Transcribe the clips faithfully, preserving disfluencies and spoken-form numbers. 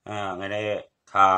à ngày nayทาง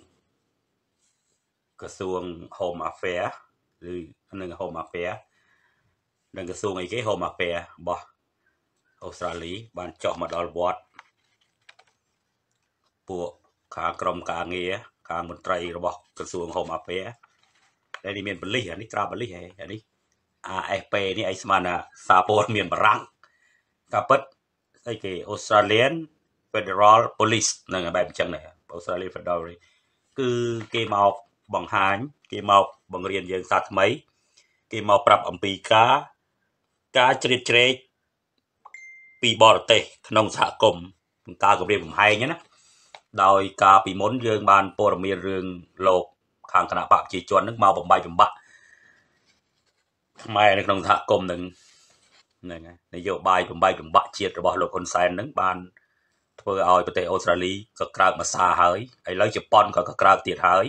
กระทรวง Home Affairs หรือหนึ่ง Home Affairs หนึ่งกระทรวงไอ้เก๋ Home Affairs บ่អូស្ត្រាលីបានចុះមកដល់វត្តពួកខាងក្រមការងារខាងមន្ត្រីរបស់ក្រសួង Home Affairs ដែលនេះមានបលិសអានេះត្រាបលិសហើយអានេះ a ép pê នេះឯស្មានថាសារព័ត៌មានបារាំងការពិតស្អីគេ Australian Federal Police ហ្នឹងបែបអញ្ចឹងដែរ Australian Federal គឺគេមកបង្ហាញគេមកបង្រៀនយើងសាថ្មីគេមកប្រាប់អំពីការការជ្រៀតជ្រែកពីបរទេសក្នុងសហគមន៍ការគម្រាមកំហែងណាដោយការពីមុនយើងបានព័ត៌មានរឿងលោកខាងគណៈបកប្រជាជននឹងមកបំបីបំបាក់ខ្មែរនៅក្នុងសហគមន៍នឹងហ្នឹងនយោបាយបំបីបំបាក់ជាតិរបស់លោកហ៊ុនសែននឹងបានធ្វើឲ្យប្រទេសអូស្ត្រាលីក៏ក្រើកមកសាហើយឥឡូវជប៉ុនក៏ក្រើកទៀតហើយ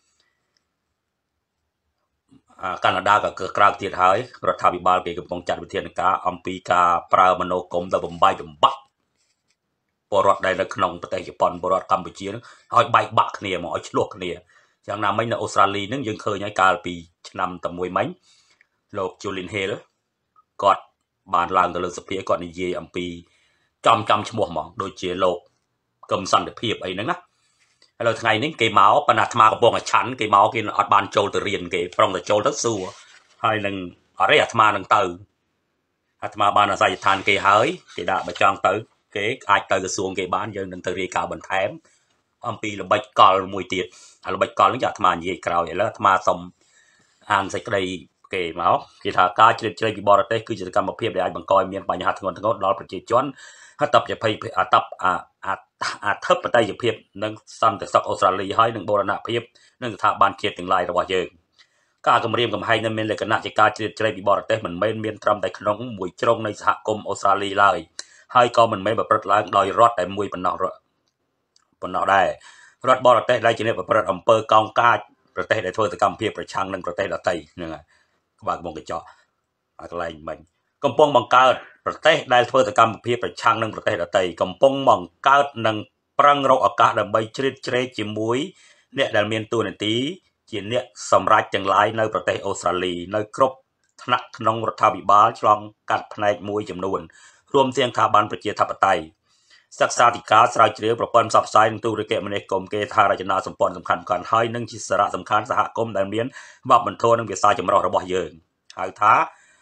កាណាដាក៏ក្រើកទៀតហើយរដ្ឋាភិបាលគេកំពុងចាត់វិធានការអំពីការប្រើមនោគមទៅបំបីបំបាក់ពលរដ្ឋដែលនៅក្នុងប្រទេសជប៉ុនពលរដ្ឋកម្ពុជានឹងឲ្យបែកបាក់គ្នាមកឲ្យឆ្លោះគ្នាយ៉ាងណាមិញនៅអូស្ត្រាលីនឹងយើងឃើញហើយកាលពីឆ្នាំតែមួយមិញលោក Julian Hill គាត់បានឡើងទៅលើសភាគាត់និយាយអំពីចំចំឈ្មោះហ្មងដូចជាលោកកឹមសន្តិភាពអីហ្នឹងណាឥឡូវថ្ងៃនេះគេមកប៉ុន្តែអាត្មាកំពុងតែឆាន់គេមកគេអត់បានចូលទៅរៀនគេប្រុងតែចូលទៅសួរហើយនឹងអរិយអាត្មានឹងទៅអាត្មាបានអាស័យដ្ឋានគេហើយគេដាក់បើចង់ទៅគេអាចទៅក្រសួងគេបានយើងនឹងទៅរាយការណ៍បន្ថែមអំពីល្បិចកលមួយទៀតហើយល្បិចកលនេះអាត្មានិយាយក្រោយឥឡូវអាត្មាសុំអានសេចក្តីគេមកគេថាការជ្រៀតជ្រែកពីបរទេសគឺជាសកម្មភាពដែលអាចបង្កឲ្យមានបញ្ហាធ្ងន់ធ្ងរដល់ប្រជាជនអត្តភាពអត្តអធិបតេយ្យភាពនិងសន្តិសុខអូស្ត្រាលីហើយនឹងបូរណភាពនិងស្ថាប័នជាតិទាំងឡាយរបស់យើងការគម្រាមកំហែងនឹងមានលក្ខណៈជាការជ្រៀតជ្រែកពីបរទេសមិនមែនមានត្រឹមតែក្នុងមួយជ្រុងនៃសហគមន៍អូស្ត្រាលីឡើយហើយក៏មិនមែនប្រព្រឹត្តឡើងដោយរដ្ឋតែមួយប៉ុណ្ណោះប៉ុណ្ណោះដែររដ្ឋបរទេសដែលជាអ្នកប្រព្រឹត្តអំពើកោងកាចប្រទេសដែលធ្វើសកម្មភាពប្រឆាំងនឹងប្រទេសដទៃហ្នឹងហើយក្បាលកំពុងកញ្ចក់ឲ្យកន្លែងមិញកំពុងបង្កើតប្រទេសដែលធ្វើសកម្មភាពប្រឆាំងនឹងប្រទេសដទៃកំពុងបង្កើតនិងប្រឹងរកឱកាសដើម្បីជ្រៀតជ្រែកជាមួយអ្នកដែលមានតួនាទីជាអ្នកសម្រេចទាំងឡាយនៅប្រទេសអូស្ត្រាលីនៅគ្រប់ថ្នាក់ក្នុងរដ្ឋាភិបាលឆ្លងកាត់ផ្នែកមួយចំនួនរួមទាំងស្ថាប័នប្រជាធិបតេយ្យសិក្សាធិការស្រាវជ្រាវប្រព័ន្ធផ្សព្វផ្សាយនិងទូរគមនាគមន៍គេថារចនាសម្ព័ន្ធសំខាន់ៗហើយនឹងជាសារៈសំខាន់សហគមន៍ដែលមានវប្បធម៌និងភាសាចម្រុះរបស់យើងហៅថា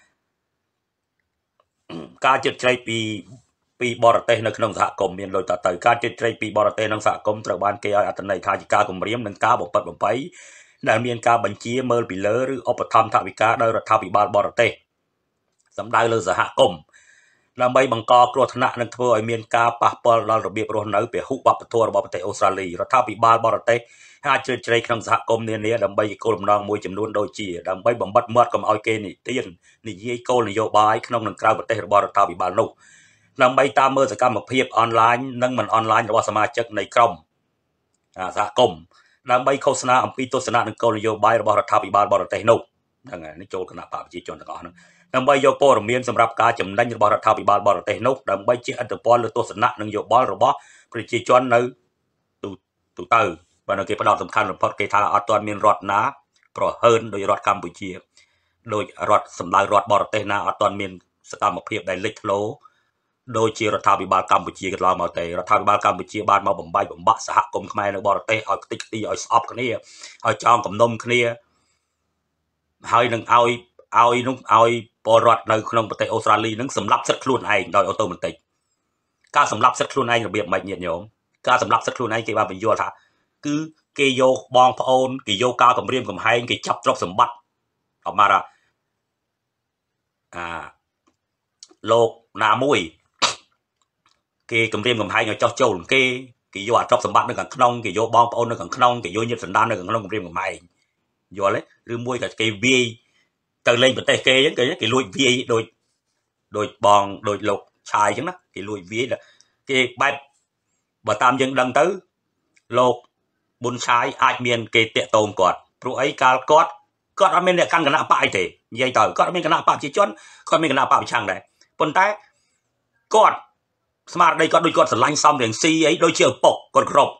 ការជិតជ្រែកពីពីបរទេសនៅក្នុងសហគមន៍មានដូចតទៅការជិតជ្រែកពីបរទេសក្នុងសហគមន៍ត្រូវបានគេឲ្យអត្ថន័យថាជាការគម្រាមនិងការបំផិតបំភ័យដែលមានការបញ្ជាមើលពីលើឬឧបត្ថម្ភថវិកាដោយរដ្ឋាភិបាលបរទេសសម្ដៅលើសហគមន៍ដើម្បីបង្កគ្រោះថ្នាក់និងធ្វើឲ្យមានការប៉ះពាល់ដល់របៀបរស់នៅពហុវប្បធម៌របស់ប្រទេសអូស្ត្រាលីរដ្ឋាភិបាលបរទេសអាចជ្រៀតជ្រែកក្នុងសហគមន៍នានាដើម្បីជាគោលបំណងមួយចំនួនដូចជាដើម្បីបំបិទមាត់កុំឲ្យគេនិទាននិយាយគោលនយោបាយក្នុងនិងក្រៅប្រទេសរបស់រដ្ឋាភិបាលនោះដើម្បីតាមមើលសកម្មភាពអនឡាញនិងមិនអនឡាញរបស់សមាជិកនៃក្រុមសហគមន៍ដើម្បីឃោសនាអំពីទស្សនៈនិងគោលនយោបាយរបស់រដ្ឋាភិបាលបរទេសនោះហ្នឹងហើយនេះចូលគណៈបកប្រជាជនទាំងអស់ហ្នឹងដើម្បីយកព័ត៌មានសម្រាប់ការចំណេញរបស់រដ្ឋាភិបាលបរទេសនោះដើម្បីជះឥទ្ធិពលលើទស្សនៈនិងយោបល់របស់ប្រជាជននៅទូទូទៅបើនៅគេផ្ដោតសំខាន់បំផុតគេថាអត់ទាន់មានរដ្ឋណាប្រហើនដោយរដ្ឋកម្ពុជាដោយរដ្ឋសម្ដៅរដ្ឋបរទេសណាអត់ទាន់មានសកម្មភាពដែលលេចធ្លោដោយជារដ្ឋាភិបាលកម្ពុជាកន្លងមកទេរដ្ឋាភិបាលកម្ពុជាបានមកបំបីបំបាក់សហគមន៍ខ្មែរនៅបរទេសឲ្យខ្ទេចខ្ទីឲ្យស្អប់គ្នាឲ្យចងគំនុំគ្នាហើយនឹងឲ្យឲ្យនោះឲ្យពលរដ្ឋនៅក្នុងប្រទេសអូស្ត្រាលីនឹងសម្លាប់សិទ្ធិខ្លួនឯងដោយអូតូម៉ាទិកការសម្លាប់សិទ្ធិខ្លួនឯងរបៀបម៉េចញាតិញោមការសម្លាប់សិទ្ធិខ្លួនឯងគេបានបញ្យល់ថាគឺគេយកបងប្អូនគេយកការគម្រាមកំហែងគេចាប់ទ្រព្យសម្បត្តិអមរអាលោកណាមួយគេគម្រាមកំហែងឲ្យចោះចូលគេគេយកអាទ្រព្យសម្បត្តិនៅខាងក្នុងគេយកបងប្អូននៅខាងក្នុងគេយកញាតិសន្តាននៅខាងក្នុងគម្រាមកំហែងយល់ទេឬមួយក៏គេវាយទៅលេងប្រទេសគេអញ្ចឹងគេគេលួចវាយដូចដូចបងដូចលោកឆាយអញ្ចឹងណាគេលួចវាយគេបែបបើតាមយើងដឹងទៅលោកប៊ុនឆាយអាចមានគេតាក់ទងគាត់ព្រោះអីកាលគាត់គាត់អត់មានអ្នកកាន់គណៈបកអីទេនិយាយទៅគាត់អត់មានគណៈបកប្រជាជនគាត់មានគណៈបកប្រឆាំងដែរប៉ុន្តែគាត់ស្មារតីគាត់ដូចគាត់ស្រឡាញ់សំរៀងស៊ីអីដូចជាឪពុកគាត់គ្រប់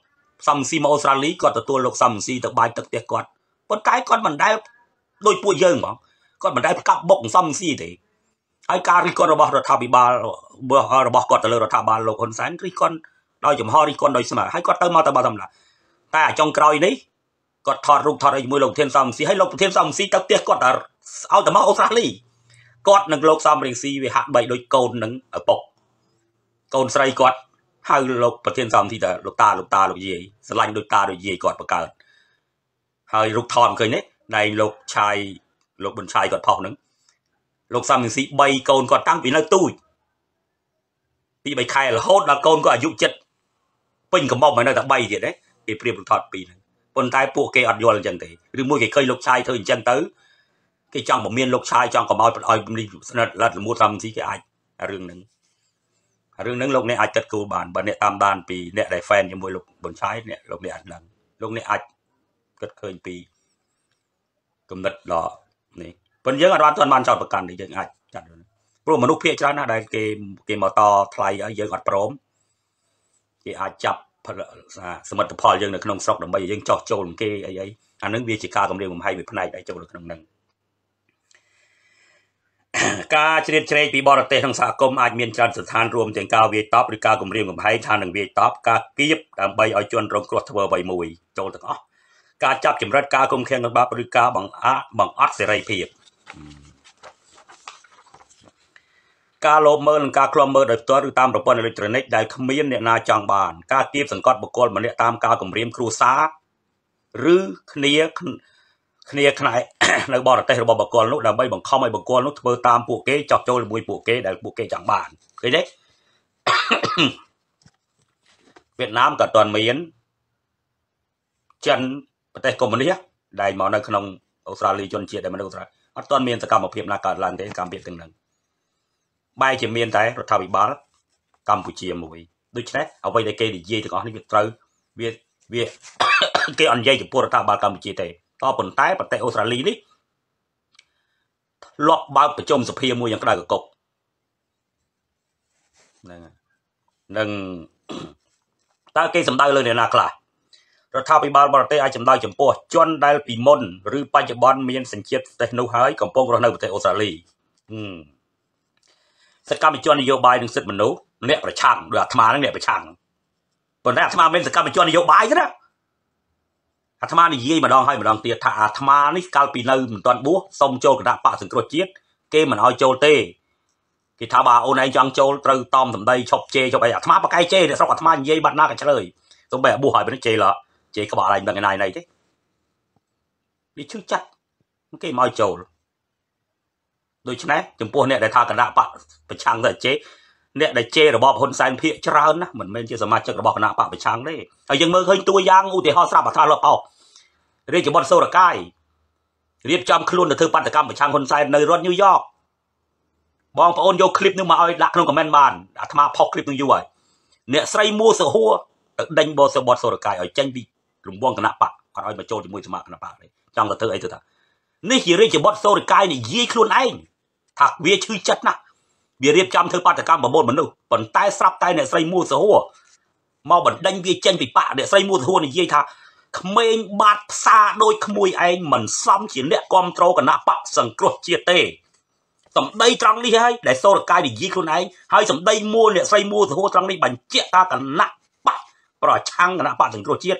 សំស៊ីមកអូស្ត្រាលីគាត់ទទួលលោកសំស៊ីទៅបាយទឹកផ្ទះគាត់ប៉ុន្តែគាត់មិនដែលដោយពួកយើងហ្មងគាត់មិនដែលកាប់បុកសំស៊ីទេហើយការរិះគន់របស់រដ្ឋាភិបាលរបស់គាត់ទៅលើរដ្ឋាភិបាលលោកហ៊ុនសែនរិះគន់ដោយចំហរិះគន់ដោយស្មើហើយគាត់ទៅមកទៅមកធម្មតាតែអាចុងក្រោយនេះគាត់ថតរូបថតអីជាមួយលោកប្រធានសំស៊ីហើយលោកប្រធានសំស៊ីទៅផ្ទះគាត់ឲ្យទៅមកអូស្ត្រាលីគាត់នឹងលោកសំរៀងស៊ីវាហាក់បីដូចកូននឹងឪពុកកូនស្រីគាត់ហៅលោកប្រធានសំស៊ីថាលោកតាលោកតាលោកយាយស្រឡាញ់ដូចតាដូចយាយគាត់បង្កើតហើយរូបថតឃើញទេណែលោកឆាយលោកប៊ុនឆាយគាត់ផុសហ្នឹងលោកសំរៀងស៊ីបីកូនគាត់តាំងពីនៅទូចពីបីខែរហូតដល់កូនគាត់អាយុចិត្តពេញកំមុំហើយនៅតែបីទៀតទេគេព្រៀបរូបថតពីរហ្នឹងប៉ុន្តែពួកគេអត់យល់អញ្ចឹងទេឬមួយគេឃើញលោកឆាយធ្វើអញ្ចឹងទៅគេចង់បំមានលោកឆាយចង់កុំឲ្យឲ្យស្និទ្ធលិតលមួតសំស៊ីគេអាចរឿងហ្នឹងរឿងហ្នឹងលោកអ្នកអាចគិតគូរបានបើអ្នកតាមដានពីអ្នកដែល fan ជាមួយលោកប៊ុនឆាយអ្នកលោកអ្នកអាចដឹងលោកអ្នកអាចគិតឃើញពីគំនិតដ៏នេះប៉ុន្តែយើងអត់បានទាន់បានចោទប្រកាន់ទេយើងអាចចាត់ព្រោះមនុស្សភាគច្រើនណាស់ដែលគេគេមកតថ្លៃឲ្យយើងអត់ព្រមគេអាចចាប់សមិទ្ធផលយើងនៅក្នុងស្រុកដើម្បីឲ្យយើងចោះចូលគេអីអីអានឹងវាជាការគម្រាមកំហែងមួយផ្នែកដែលចូលនៅក្នុងហ្នឹងការជ្រៀតជ្រែកពីបរទេសក្នុងសហគមន៍អាចមានច្រើនស្ថានរួមទាំងការវាយតប់ឬការគម្រាមកំហែងថានឹងវាយតប់ការគៀបដើម្បីឲ្យជនរងគ្រោះធ្វើអ្វីមួយចូលទាំងអស់ការចាប់ចម្រិតការគុំឃាំងនឹងបាបឬការបង្អាក់បង្អត់សេរីភាពការលបមើលនិងការឃ្លាំមើលដោយផ្ទាល់ឬតាមប្រព័ន្ធអេឡិចត្រូនិកដែលគ្មានអ្នកណាចង់បានការគៀបសង្កត់បុគ្គលម្នាក់តាមការគម្រាមគ្រួសារឬគ្នាគ្នាផ្នែកនៅបរទេសរបស់បុគ្គលនោះដើម្បីបង្ខំឲ្យបុគ្គលនោះធ្វើតាមពួកគេចោះចូលជាមួយពួកគេដែលពួកគេចង់បានឃើញទេវៀតណាមក៏អត់ទាន់មានចិនប្រទេសកុម្មុយនីសដែលមកនៅក្នុងអូស្ត្រាលីជនជាតិដែលមកនៅអូស្ត្រាលីអត់ទាន់មានសកម្មភាពណាកើតឡើងទេកម្មភាពទាំងហ្នឹងបែរជាមានតែរដ្ឋាភិបាលកម្ពុជាមួយដូច្នេះអ្វីដែលគេនិយាយទាំងអស់នេះវាត្រូវវាវាគេអត់និយាយចំពោះរដ្ឋាភិបាលកម្ពុជាទេក៏ប៉ុន្តែប្រទេសអូស្ត្រាលីនេះធ្លាប់បើកប្រជុំសភាមួយយ៉ាងក្តៅកកុកហ្នឹងនឹងតើគេសម្ដៅលើអ្នកណាខ្លះរដ្ឋាភិបាលបរទេសអាចសម្ដៅចំពោះជនដែលពីមុនឬបច្ចុប្បន្នមានសញ្ជាតិប្រទេសនោះហើយកំពុងរស់នៅប្រទេសអូស្ត្រាលីសកម្មជននយោបាយនិងសិទ្ធិមនុស្សអ្នកប្រឆាំងដោយអាត្មានឹងអ្នកប្រឆាំងប៉ុន្តែអាត្មាមិនសកម្មជននយោបាយទេណាអាត្មានិយាយម្ដងហើយម្ដងទៀតថាអាត្មានេះកាលពីនៅមិនទាន់បួសសុំចូលគណៈបកសង្គ្រោះជាតិគេមិនឲ្យចូលទេគេថាបើអូនឯងចង់ចូលត្រូវតំសម្ដីឈប់ជេរឈប់អីអាត្មាបកែជេរអ្នកស្រុកអាត្មានិយាយបាត់ណាក៏ឆ្លើយទៅបែបបួសហើយពេលជេរឡជេរក្បាលឯងមិនដឹងឯណៃទេវាឈឺចាត់គេមកឲ្យចូលដូច្នេះចំពោះអ្នកដែលថាគណៈបកប្រឆាំងទៅជេរអ្នកដែលជេររបបហ៊ុនសែនភាគច្រើនណាមិនមែនជាសមាជិករបស់គណៈបកប្រឆាំងទេហើយយើងមើលឃើញតួយ៉ាងឧទាហរណ៍ស្រាប់អត្រាលបអោរាជបុត្រសូរកាយរៀបចំខ្លួនទៅធ្វើបាតកម្មប្រឆាំងហ៊ុនសែននៅរដ្ឋញូវយ៉កបងប្អូនយកคลิปនេះមកឲ្យដាក់ក្នុងខមមិនបានអាត្មាផុសคลิปនឹងយូរហើយអ្នកស្រីមួសហួរទៅដេញបោសបុត្រសូរកាយឲ្យចេញពីរង្វង់គណៈបកអត់ឲ្យមកចូលជាមួយសមាគមគណៈបកទេចង់ទៅធ្វើអីទៅថានេះជារាជបុត្រសូរកាយនិយាយខ្លួនឯងថាវាឈឺចិត្តណាស់វារៀបចំធ្វើបាតកម្មប្រមូលមនុស្សប៉ុន្តែស្រាប់តែអ្នកស្រីមួសហួរមកបណ្ដេញវាចេញពីបកអ្នកស្រីមួសហួរនិយាយថាក្មេងបាត់ផ្សារដូចក្មួយឯងមិនសមជាអ្នកគ្រប់គ្រងគណៈបកសង្គ្រោះជាតិទេសម្ដីត្រង់នេះហើយដែលសូរកាយនិយាយខ្លួនឯងហើយសម្ដីមួអ្នកស្រីមួសហួរត្រង់នេះបញ្ជាក់ថាគណៈបកប្រឆាំងគណៈបកសង្គ្រោះជាតិ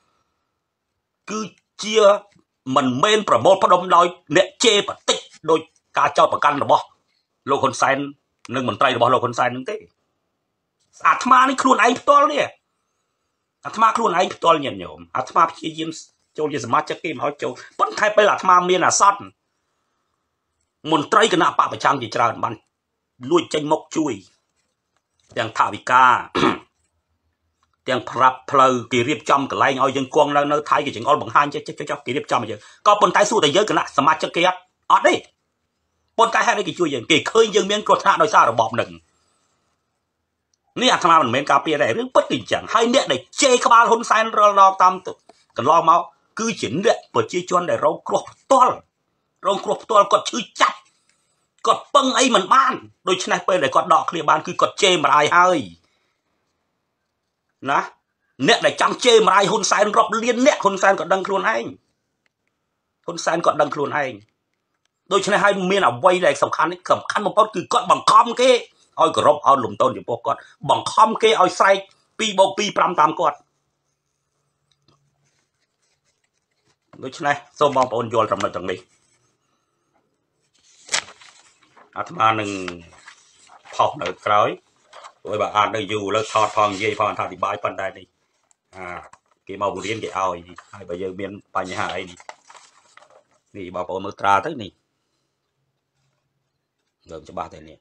គឺជាមិនមែនប្រមូលផ្ដុំដោយអ្នកជេរបតិចដោយការចោទប្រកាន់របស់លោកហ៊ុនសែននិងមន្ត្រីរបស់លោកហ៊ុនសែននឹងទេអាត្មានេះខ្លួនឯងផ្ទាល់នេះអាត្មាខ្លួនឯងផ្ទាល់ញាតិញោមអាត្មាព្យាយាមចូលជាសមាជិកគេមកឲ្យចូលប៉ុន្តែពេលអាត្មាមានអាសន្នមន្ត្រីគណៈបកប្រឆាំងជាច្រើនបានលួចចេញមកជួយទាំងថាវិការទាំងប្រាប់ផ្លូវគេរៀបចំកន្លែងឲ្យយើងគង់នៅនៅថៃគេចង្អុលបង្ហាញចេះចេះចុះគេរៀបចំឲ្យយើងក៏ប៉ុន្តែសួរតែយើងគណៈសមាជិកគេអត់ទេប៉ុន្តែហេតុអីគេជួយយើងគេឃើញយើងមានគ្រោះថ្នាក់ដោយសាររបបនឹងនេះអាត្មាមិនមែនការពារដែររឿងពិតគឺអញ្ចឹងហើយអ្នកដែលជេរក្បាលហ៊ុនសែនរាល់ដងតាមកន្លងមកគឺជាអ្នកប្រជាជនដែលរងគ្រោះផ្ទាល់រងគ្រោះផ្ទាល់គាត់ឈឺចាប់គាត់ពឹងអីមិនបានដូច្នេះពេលដែលគាត់ដកគ្នាបានគឺគាត់ជេរម្ដាយហើយណាអ្នកដែលចង់ជេរម្រាយហ៊ុនសែនរាប់លានអ្នកហ៊ុនសែនក៏ដឹងខ្លួនឯងហ៊ុនសែនក៏ដឹងខ្លួនឯងដូច្នេះហើយមានអ្វីដែលសំខាន់នេះសំខាន់បំផុតគឺគាត់បង្ខំគេឲ្យគោរពឲ្យលំទោនចំពោះគាត់បង្ខំគេឲ្យស្រែកពីរបូកពីរ ប្រាំតាមគាត់ដូច្នេះសូមបងប្អូនយល់ចំណុចទាំងនេះអាត្មានឹងផុសនៅក្រោយព្រោះបើអាននៅយូរលើថតផងនិយាយផងអធិប្បាយប៉ុន្តែនេះអាគេមកបង្រៀនគេឲ្យហើយបើយើងមានបញ្ហាអីនេះនេះបងប្អូនមើលត្រាទៅនេះលើកច្បាស់តែនេះ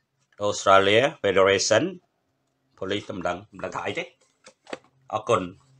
Australia Federation Police មិនដឹងមិនដឹងថាអីទេអរគុណ